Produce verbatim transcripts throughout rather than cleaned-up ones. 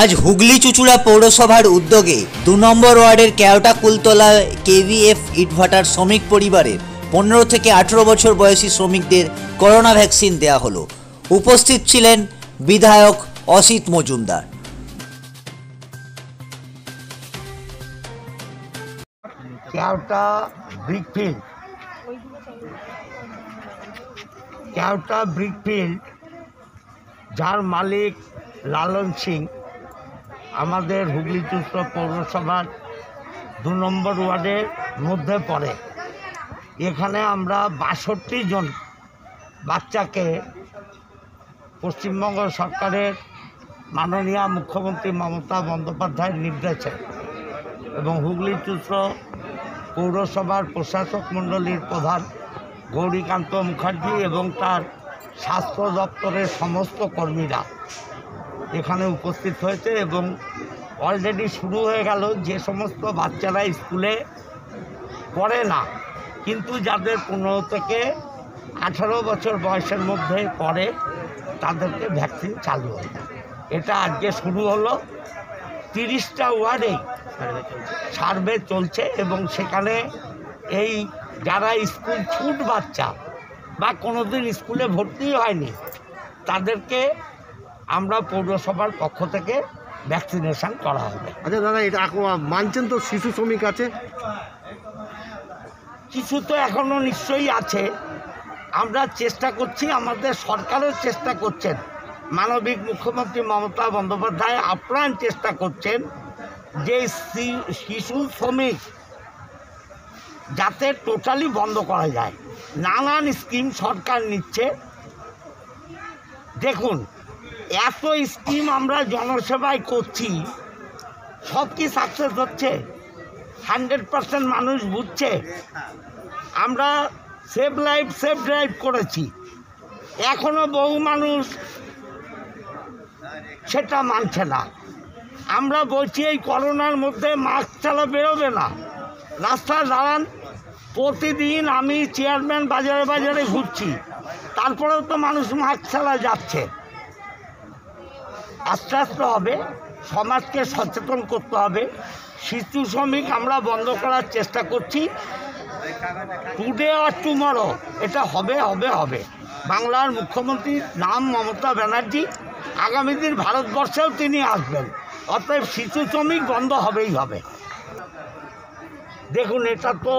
আজ হুগলি চুঁচুড়া পৌরসভার উদ্যোগে দু নম্বর ওয়ার্ডের কেওটা কুলতলা কেভিএফ ইটভাটার শ্রমিক পরিবারের পনেরো থেকে আঠেরো বছর বয়সী শ্রমিকদের করোনা ভ্যাকসিন দেওয়া হলো। উপস্থিত ছিলেন বিধায়ক অসিত মজুমদার। কেওটা ব্রিকফিল্ড কেওটা ব্রিকফিল্ড যার মালিক লালন সিং আমাদের হুগলি চুঁচুড়া পৌরসভার দু নম্বর ওয়ার্ডের মধ্যে পড়ে। এখানে আমরা বাষট্টি জন বাচ্চাকে পশ্চিমবঙ্গ সরকারের মাননীয় মুখ্যমন্ত্রী মমতা বন্দ্যোপাধ্যায়ের নির্দেশে এবং হুগলি চুঁচুড়া পৌরসভার প্রশাসক মণ্ডলীর প্রধান গৌরীকান্ত মুখার্জি এবং তার স্বাস্থ্য দপ্তরের সমস্ত কর্মীরা এখানে উপস্থিত হয়েছে এবং অলরেডি শুরু হয়ে গেল। যে সমস্ত বাচ্চারা স্কুলে পড়ে না কিন্তু যাদের পনেরো থেকে আঠারো বছর বয়সের মধ্যে পড়ে তাদেরকে ভ্যাকসিন চালু হয়। এটা আজকে শুরু হলো। তিরিশটা ওয়ার্ডেই সার্ভে চলছে এবং সেখানে এই যারা স্কুল ছুট বাচ্চা বা কোনোদিন স্কুলে ভর্তি হয়নি তাদেরকে আমরা পৌরসভার পক্ষ থেকে ভ্যাকসিনেশন করা হবে। আচ্ছা দাদা, এটা মানছেন তো শিশু শ্রমিক আছে? কিছু তো এখনও নিশ্চয়ই আছে। আমরা চেষ্টা করছি, আমাদের সরকারও চেষ্টা করছেন, মানবিক মুখ্যমন্ত্রী মমতা বন্দ্যোপাধ্যায় আপ্রাণ চেষ্টা করছেন যে শিশু শ্রমিক যাতে টোটালি বন্ধ করা যায়। নানান স্কিম সরকার নিচ্ছে। দেখুন, এত স্কিম আমরা জনসেবায় করছি, সব কি সাকসেস হচ্ছে? হান্ড্রেড পার্সেন্ট মানুষ বুঝছে? আমরা সেভ লাইফ সেভ ড্রাইভ করেছি, এখনও বহু মানুষ সেটা মানছে না। আমরা বলছি এই করোনার মধ্যে মাস্ক ছাড়া বেরোবে না, রাস্তায় দাঁড়ান। প্রতিদিন আমি চেয়ারম্যান বাজারে বাজারে ঘুরছি, তারপরেও তো মানুষ মাস্ক ছাড়া যাচ্ছে। আস্তে আস্তে হবে, সমাজকে সচেতন করতে হবে। শিশু শ্রমিক আমরা বন্ধ করার চেষ্টা করছি। টুডে আর টুমরো এটা হবে হবে হবে। বাংলার মুখ্যমন্ত্রীর নাম মমতা ব্যানার্জি, আগামী দিন ভারতবর্ষেও তিনি আসবেন। অতএব শিশু শ্রমিক বন্ধ হবেই হবে। দেখুন, এটা তো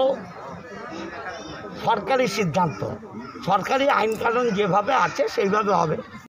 সরকারি সিদ্ধান্ত, সরকারি আইনকানুন যেভাবে আছে সেইভাবে হবে।